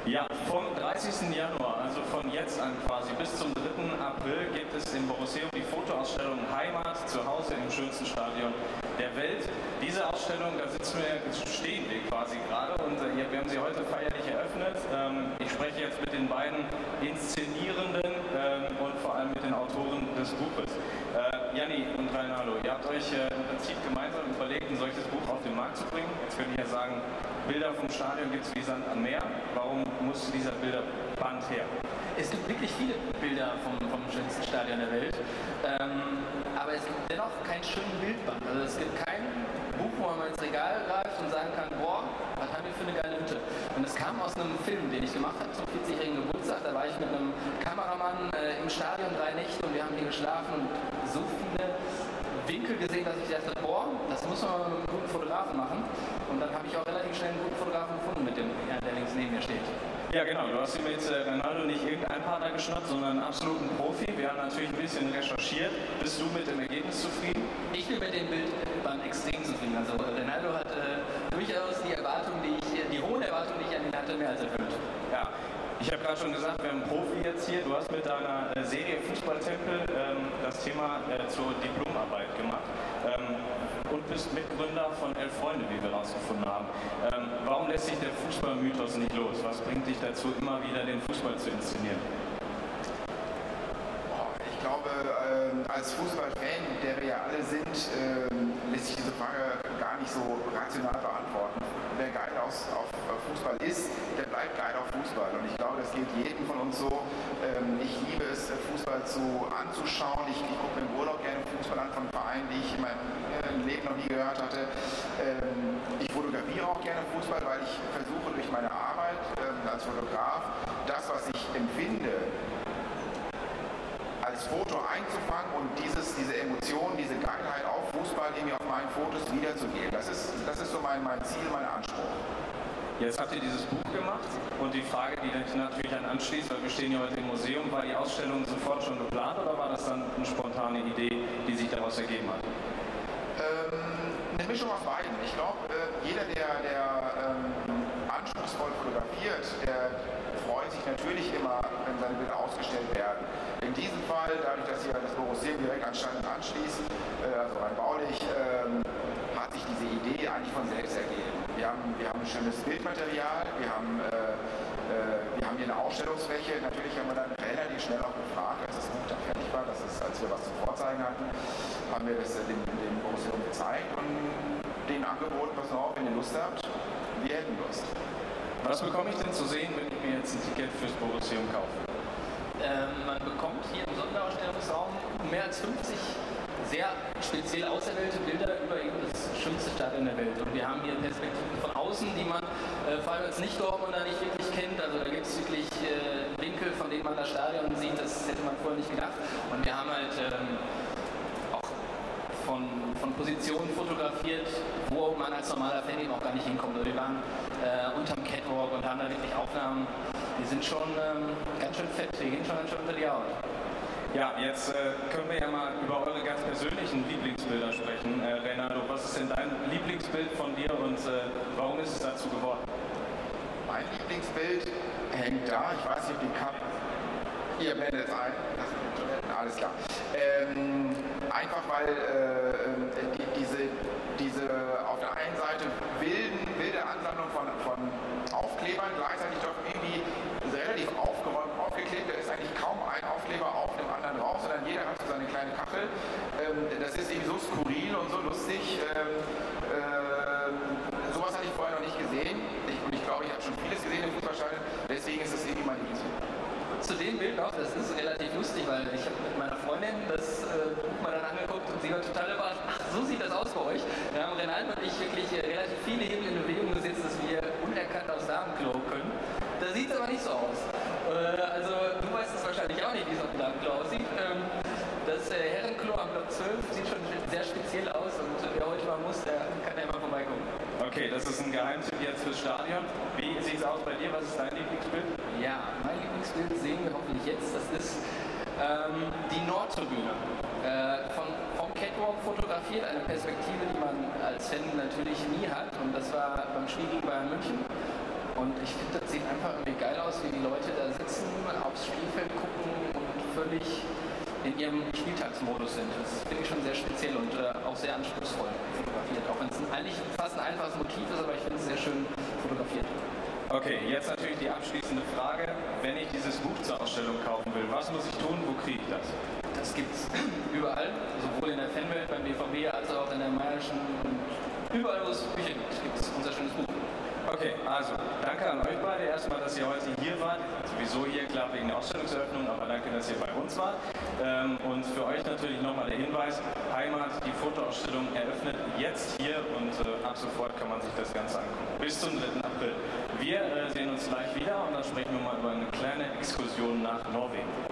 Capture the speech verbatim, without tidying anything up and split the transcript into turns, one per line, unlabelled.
Ja, vom dreißigsten Januar, also von jetzt an quasi bis zum dritten April, gibt es im Borusseum die Fotoausstellung Heimat zu Hause im schönsten Stadion der Welt. Diese Ausstellung, da sitzen wir, stehen wir quasi gerade und äh, wir haben sie heute feierlich eröffnet. Ähm, ich spreche jetzt mit den beiden Inszenierenden ähm, und vor allem mit den Autoren des Buches. Äh, Janni und Reinaldo, ihr habt euch äh, im Prinzip gemeinsam überlegt, ein solches Buch auf den Markt zu bringen. Jetzt könnt ihr ja sagen, Bilder vom Stadion gibt es wie Sand am Meer. Warum muss dieser Bilderband her?
Es gibt wirklich viele Bilder vom, vom schönsten Stadion der Welt, ähm, aber es gibt dennoch keinen schönen Bildband. Also es gibt kein Buch, wo man ins Regal greift und sagen kann, boah, was haben wir für eine geile Hütte. Und es kam aus einem Film, den ich gemacht habe zum vierzigjährigen Geburtstag. Da war ich mit einem Kameramann äh, im Stadion drei Nächte und wir haben hier geschlafen und so viele Winkel gesehen, dass ich dachte, boah, das muss man mit einem guten Fotografen machen. Und dann habe ich auch relativ schnell einen guten Fotografen gefunden, mit dem, ja, der links neben mir steht.
Ja genau, du hast dir mit äh, Reinaldo nicht irgendeinen Partner geschnappt, sondern einen absoluten Profi. Wir haben natürlich ein bisschen recherchiert. Bist du mit dem Ergebnis zufrieden?
Ich bin mit dem Bildband extrem zufrieden. Also Reinaldo hat äh, durchaus die Erwartung, die ich, die hohen Erwartungen, die ich an ihn hatte, mehr als erfüllt.
Ja. Ich habe gerade schon gesagt, wir haben einen Profi jetzt hier. Du hast mit deiner äh, Serie Fußballtempel ähm, das Thema äh, zur Diplomarbeit gemacht ähm, und bist Mitgründer von Elf Freunde, wie wir herausgefunden haben. Ähm, warum lässt sich der Fußballmythos nicht los? Was bringt dich dazu, immer wieder den Fußball zu inszenieren?
Ich glaube, äh, als Fußballfan, der wir ja alle sind, äh, lässt sich diese Frage gar nicht so rational beantworten. Wer geil aus, auf Fußball ist, der bleibt geil auf Fußball. Und ich glaube, das geht jedem von uns so. Ähm, ich liebe es, Fußball zu, anzuschauen. Ich, ich gucke mir im Urlaub gerne Fußball an von Vereinen, die ich in meinem äh, Leben noch nie gehört hatte. Ähm, ich fotografiere auch gerne Fußball, weil ich versuche durch meine Arbeit ähm, als Fotograf, das, was ich empfinde, als Foto einzufangen und dieses, diese Emotion, diese Geilheit auf Fußball irgendwie auf meinen Fotos wiederzugeben. Das ist, das ist so mein, mein Ziel, mein Anspruch.
Jetzt habt ihr dieses Buch gemacht und die Frage, die natürlich dann anschließt, weil wir stehen ja heute im Museum, war die Ausstellung sofort schon geplant oder war das dann eine spontane Idee, die sich daraus ergeben hat?
Ähm, eine Mischung aus beiden. Ich glaube, äh, jeder, der, der ähm, anspruchsvoll fotografiert, der freut sich natürlich immer, wenn seine Bilder ausgestellt werden. In diesem Fall, dadurch, dass hier das Borusseum direkt an Stadion anschließt, äh, also rein baulich, ähm, hat sich diese Idee eigentlich von selbst ergeben. Wir haben, wir haben ein schönes Bildmaterial, wir haben, äh, äh, wir haben hier eine Ausstellungsfläche. Natürlich haben wir dann relativ schnell auch gefragt, als das Buch dann fertig war, dass es, als wir was zum Vorzeigen hatten, haben wir das dem, dem Borusseum gezeigt und denen angeboten, pass mal auf, wenn ihr Lust habt, wir hätten Lust.
Was bekomme ich denn zu sehen, wenn ich mir jetzt ein Ticket fürs Borusseum kaufe?
Ähm, man bekommt hier im Sonderausstellungsraum mehr als fünfzig sehr speziell auserwählte Bilder über eben das schönste Stadion der Welt. Und wir haben hier Perspektiven von außen, die man äh, vor allem als Nicht-Dortmunder nicht wirklich kennt. Also da gibt es wirklich äh, Winkel, von denen man das Stadion sieht, das hätte man vorher nicht gedacht. Und wir haben halt ähm, auch von, von Positionen fotografiert, wo man als normaler Fan eben auch gar nicht hinkommt. Also wir waren äh, unterm Catwalk und haben da wirklich Aufnahmen, die sind schon ähm, ganz schön fett, die gehen schon ganz schön unter die Haut.
Ja, jetzt äh, können wir ja mal über eure ganz persönlichen Lieblingsbilder sprechen. Äh, Reinaldo, was ist denn dein Lieblingsbild von dir und äh, warum ist es dazu geworden?
Mein Lieblingsbild hängt da, ich weiß nicht, ob die Cup hier blendet es ein. Alles klar. Ähm, einfach weil äh, die, diese, diese auf der einen Seite wilden, wilde Ansammlung von, von Aufklebern gleichzeitig doch irgendwie relativ aufgeräumt, aufgeklebt. Da ist eigentlich kaum ein Aufkleber auf dem anderen drauf, sondern jeder hat so seine kleine Kachel. Ähm, das ist irgendwie so skurril und so lustig. Ähm, äh, sowas hatte ich vorher noch nicht gesehen. Ich, und ich glaube, ich habe schon vieles gesehen im Fußballstadion. Deswegen ist es irgendwie mein Lieblingsbild.
Zu dem Bild noch, das ist relativ lustig, weil ich habe mit meiner Freundin das äh, Buch mal dann angeguckt und sie war total überrascht. Ach, so sieht das aus bei euch. Da haben Reinaldo und ich wirklich äh, relativ viele Hebel in Bewegung gesetzt, dass wir unerkannt aufs Damenklo können. Da sieht es aber nicht so aus. Äh, also du weißt es wahrscheinlich auch nicht, wie es auf dem Damenklo aussieht. Ähm, das äh, Herrenklo am Block zwölf sieht schon sehr speziell aus und äh, wer heute mal muss, der kann ja mal vorbeikommen.
Okay, das ist ein Geheimtipp jetzt fürs Stadion. Wie sieht es aus bei dir? Was ist dein Lieblingsbild?
Ja, mein Lieblingsbild sehen wir hoffentlich jetzt. Das ist ähm, die Nordtribüne. Äh, von, vom Catwalk fotografiert, eine Perspektive, die man als Fan natürlich nie hat. Und das war beim Spiel gegen Bayern München. Und ich finde, das sieht einfach irgendwie geil aus, wie die Leute da sitzen, aufs Spielfeld gucken und völlig in ihrem Spieltagsmodus sind. Das finde ich schon sehr speziell und äh, auch sehr anspruchsvoll fotografiert. Auch wenn es eigentlich fast ein einfaches Motiv ist, aber ich finde es sehr schön fotografiert.
Okay, jetzt natürlich die abschließende Frage. Wenn ich dieses Buch zur Ausstellung kaufen will, was muss ich tun, wo kriege ich das?
Das gibt es überall, sowohl in der Fanwelt beim B V B als auch in der Mayer'schen. Überall, wo es Bücher gibt, gibt es unser schönes Buch.
Okay, also danke an euch beide erstmal, dass ihr heute hier wart. Sowieso hier, klar, wegen der Ausstellungseröffnung, aber danke, dass ihr bei uns wart. Ähm, und für euch natürlich nochmal der Hinweis, Heimat, die Fotoausstellung eröffnet jetzt hier und äh, ab sofort kann man sich das Ganze angucken. Bis zum dritten April. Wir äh, sehen uns gleich wieder und dann sprechen wir mal über eine kleine Exkursion nach Norwegen.